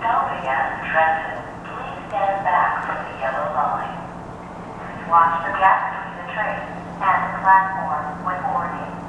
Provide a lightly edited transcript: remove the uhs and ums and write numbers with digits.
Stopping at Trenton, please stand back from the yellow line. Please watch the gap between the train and the platform when boarding.